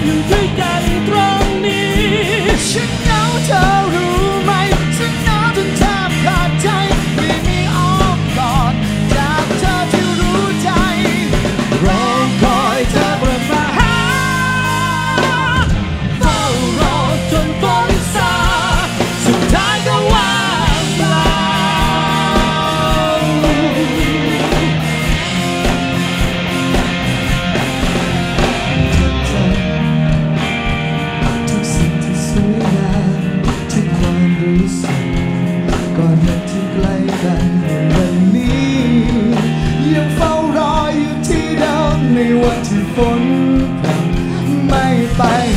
อยู่ด้วยกันตรงนี้ฉันเหงาเธอรู้ไหมฉันเหงาจนแทบขาดใจไม่มีอ้อมกอดจากเธอที่รู้ใจรอคอยเธอกลับมาหาเฝ้ารอจนฝนซาสุดท้ายก็ว่างเปล่าทุกสิ่งที่สวยงามทุกความรู้สึกก่อนวันที่ใกล้กันวันนี้ยังเฝ้ารออยู่ที่เดิมในวันที่ฝนพรำไม่ไป